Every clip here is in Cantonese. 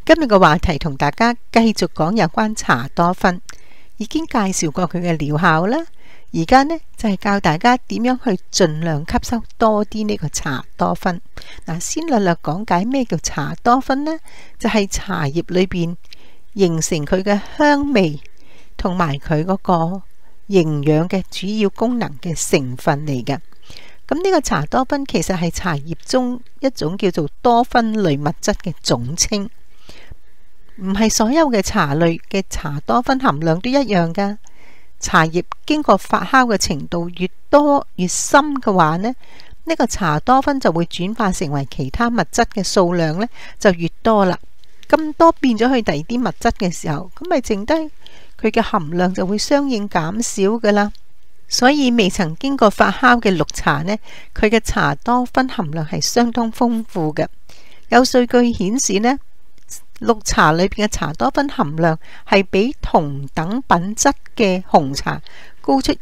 今日嘅話題同大家繼續講有關茶多酚，已經介紹過佢嘅療效啦。而家呢就係教大家點樣去盡量吸收多啲呢個茶多酚。嗱，先略略講解咩叫茶多酚呢？就係茶葉裏邊形成佢嘅香味同埋佢嗰個營養嘅主要功能嘅成分嚟嘅。咁呢個茶多酚其實係茶葉中一種叫做多酚類物質嘅總稱，唔係所有嘅茶類嘅茶多酚含量都一樣噶。茶葉經過發酵嘅程度越多越深嘅話呢，呢個茶多酚就會轉化成為其他物質嘅數量呢就越多啦。咁多變咗去第二啲物質嘅時候，咁咪剩低佢嘅含量就會相應減少噶啦。所以未曾經過發酵嘅綠茶呢，佢嘅茶多酚含量係相當豐富嘅。有數據顯示呢，綠茶裏邊嘅茶多酚含量係比同等品質嘅紅茶高出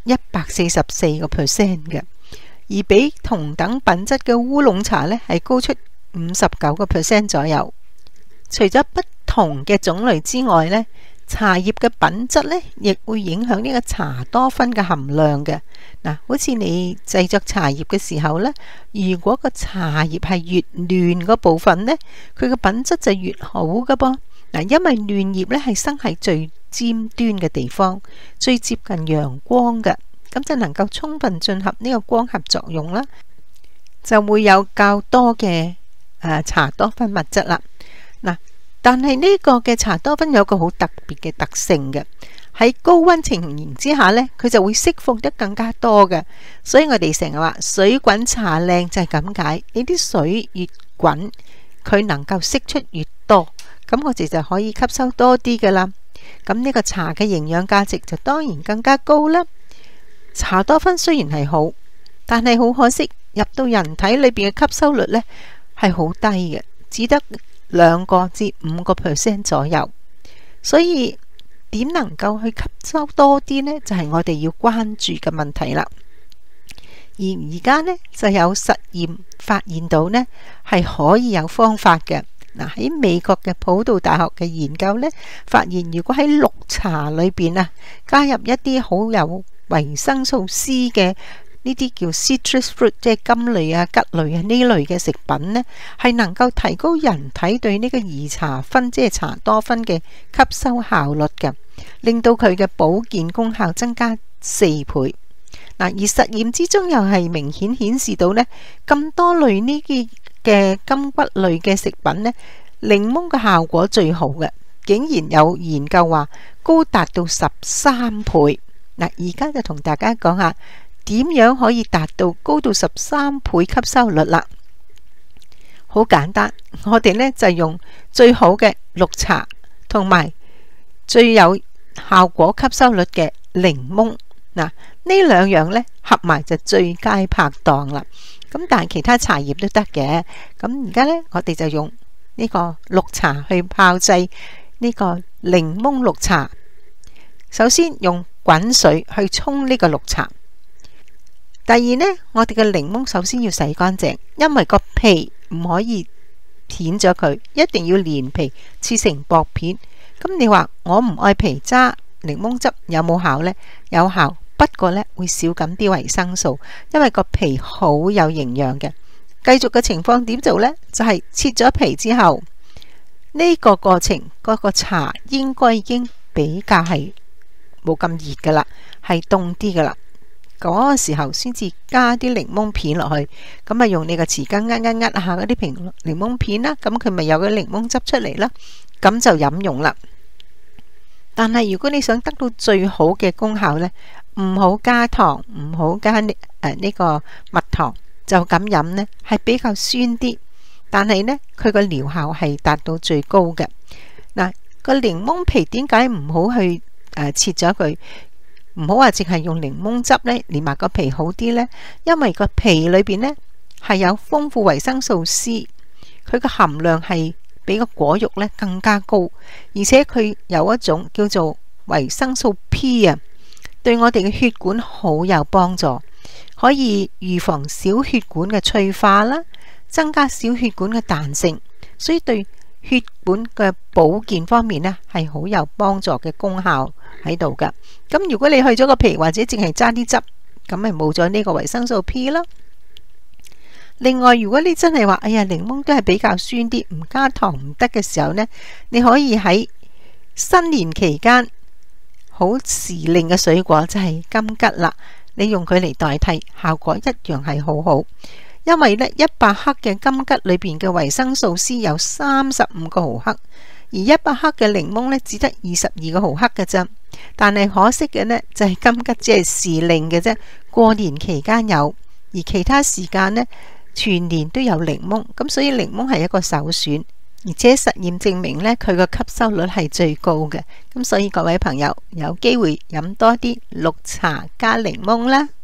144%嘅，而比同等品質嘅烏龍茶呢係高出59%左右。除咗不同嘅種類之外呢，茶葉嘅品質呢亦會影響呢個茶多酚嘅含量嘅。嗱，好似你製作茶葉嘅時候呢，如果個茶葉係越嫩嗰部分呢，佢嘅品質就越好噶噃。嗱，因為嫩葉呢係生喺最尖端嘅地方，最接近陽光嘅，咁就能夠充分進入呢個光合作用啦，就會有較多嘅茶多酚物質啦。嗱，但係呢個嘅茶多酚有個好特別嘅特性嘅，喺高溫情形之下呢，佢就會釋放得更加多嘅。所以我哋成日話水滾茶靚就係咁解，你啲水越滾，佢能夠釋出越多，咁我哋就可以吸收多啲噶啦。咁呢個茶嘅營養價值就當然更加高啦。茶多酚雖然係好，但係好可惜入到人體裏邊嘅吸收率呢係好低嘅，只得2至5% 左右。所以點能夠去吸收多啲呢？就係我哋要關注嘅問題啦。而家呢就有實驗發現到呢係可以有方法嘅。嗱，喺美國嘅普渡大學嘅研究呢，發現如果喺綠茶裏邊加入一啲好有維生素 C 嘅呢啲叫 citrus fruit， 即係柑類啊、桔類啊呢類嘅食品呢，係能夠提高人體對呢個兒茶酚，即係茶多酚嘅吸收效率嘅，令到佢嘅保健功效增加4倍。嗱，而實驗之中又係明顯顯示到呢，咁多類呢啲嘅柑橘類嘅食品呢，檸檬嘅效果最好嘅，竟然有研究話高達到13倍。嗱，而家就同大家講下點樣可以達到高到13倍吸收率啦。好簡單，我哋呢就用最好嘅綠茶同埋最有效果吸收率嘅檸檬。嗱，呢兩樣呢合埋就最佳拍檔啦。咁但係其他茶葉都得嘅。咁而家呢，我哋就用呢個綠茶去泡製呢個檸檬綠茶。首先用滾水去沖呢個綠茶。第二呢，我哋嘅檸檬首先要洗乾淨，因為個皮唔可以片咗佢，一定要連皮切成薄片。咁你話我唔愛皮渣，檸檬汁有冇效呢？有效。不過呢，會少咁啲維生素，因為個皮好有營養嘅。繼續嘅情況點做呢？就係切咗皮之後，呢個過程嗰個茶應該已經比較係冇咁熱噶啦，係凍啲噶啦。嗰個時候先至加啲檸檬片落去，咁啊用你個匙羹握下嗰啲檸檬片啦，咁佢咪有個檸檬汁出嚟啦，咁就飲用啦。但係如果你想得到最好嘅功效呢，唔好加糖，唔好加呢個蜜糖，就咁飲呢係比較酸啲，但係呢佢個療效係達到最高嘅。嗱，個檸檬皮點解唔好去切咗佢？唔好話淨係用檸檬汁呢，連埋個皮好啲呢，因為個皮裏邊呢係有豐富維生素 C， 佢個含量係比個果肉呢更加高，而且佢有一種叫做維生素 P 啊，對我哋嘅血管好有幫助，可以預防小血管嘅脆化啦，增加小血管嘅彈性，所以對血管嘅保健方面呢，係好有幫助嘅功效喺度噶。咁如果你去咗個皮或者淨係揸啲汁，咁咪冇咗呢個維生素 P 咯。另外，如果你真係話，哎呀，檸檬都係比較酸啲，唔加糖唔得嘅時候呢，你可以喺新年期間好時令嘅水果就係金桔啦，你用佢嚟代替，效果一樣係好好。因為呢100克嘅金桔裏邊嘅維生素 C 有35個毫克，而100克嘅檸檬呢只得22個毫克嘅啫。但係可惜嘅呢，就係金桔只係時令嘅啫，過年期間有，而其他時間呢，全年都有檸檬，咁所以檸檬係一個首選，而且實驗證明呢，佢個吸收率係最高嘅，咁所以各位朋友有機會飲多啲綠茶加檸檬啦。